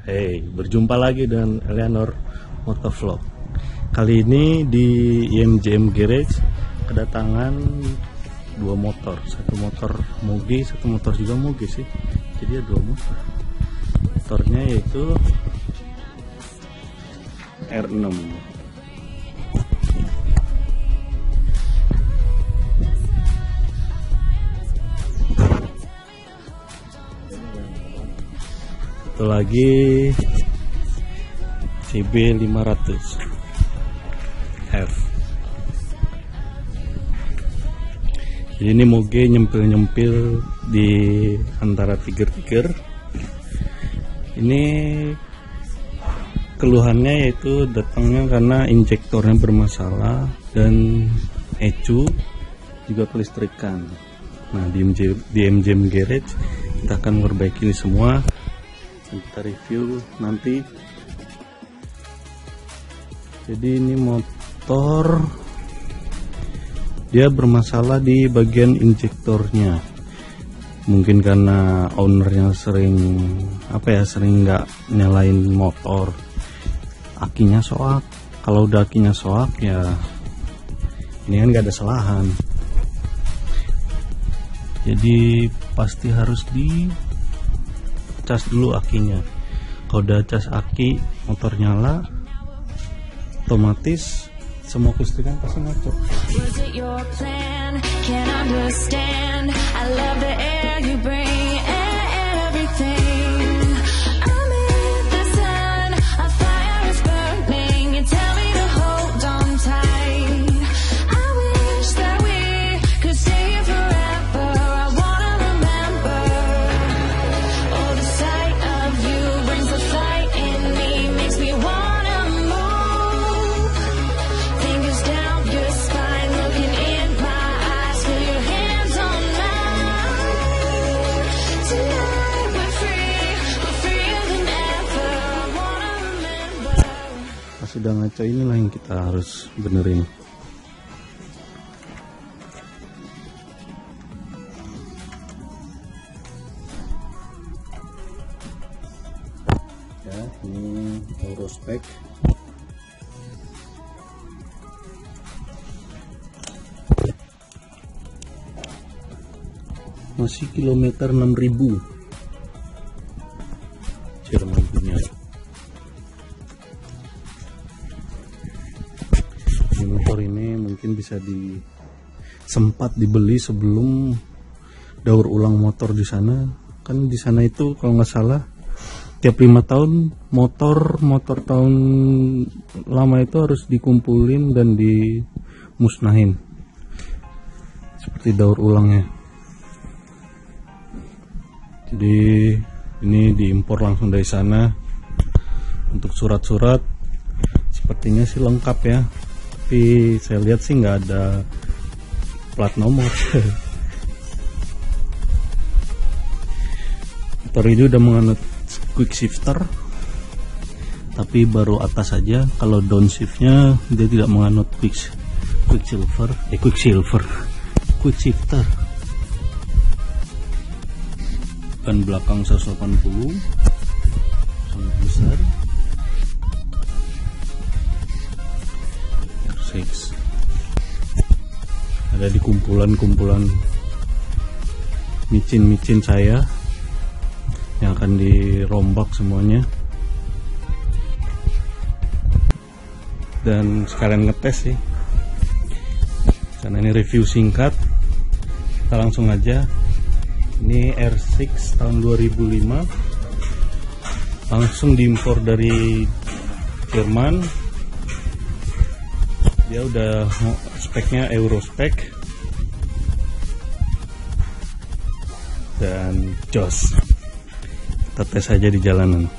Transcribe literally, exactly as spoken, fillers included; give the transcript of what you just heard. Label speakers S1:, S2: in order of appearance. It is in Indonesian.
S1: Hey, berjumpa lagi dengan Eleanor Motovlog. Kali ini di I M J M Garage kedatangan dua motor, satu motor Moge, satu motor juga Moge sih. Jadi ada dua motor. Motornya yaitu R enam. Satu lagi C B lima ratus F. Jadi ini Moge nyempil-nyempil di antara tiger-tiger. Ini keluhannya yaitu datangnya karena injektornya bermasalah dan ecu juga kelistrikan. Nah, di M J, di M J M Garage kita akan memperbaiki ini semua. Kita review nanti. Jadi ini motor dia bermasalah di bagian injektornya, mungkin karena ownernya sering apa ya sering nggak nyalain motor, akinya soak. Kalau udah akinya soak ya ini kan nggak ada selahan, jadi pasti harus di cas dulu akinya. Kalau udah cas aki, motor nyala, otomatis semua kelistrikan pasti ngaco. Sudah ngaco, inilah yang kita harus benerin. Ya, ini Eurospec. Masih kilometer enam ribu. Jerman punya. Motor ini mungkin bisa di sempat dibeli sebelum daur ulang motor di sana. Kan di sana itu kalau nggak salah tiap lima tahun motor motor tahun lama itu harus dikumpulin dan dimusnahin seperti daur ulangnya. Jadi ini diimpor langsung dari sana. Untuk surat-surat sepertinya sih lengkap ya, tapi saya lihat sih nggak ada plat nomor. Motor ini udah menganut quick shifter, tapi baru atas saja. Kalau downshiftnya dia tidak menganut quick quick silver, eh quick silver, quick shifter. Ban belakang seratus delapan puluh, sangat besar. Ada di kumpulan-kumpulan micin-micin saya yang akan dirombak semuanya, dan sekalian ngetes sih karena ini review singkat. Kita langsung aja. Ini R enam tahun dua ribu lima, langsung diimpor dari Jerman. Dia udah speknya Eurospec dan jos. Kita tes aja di jalanan.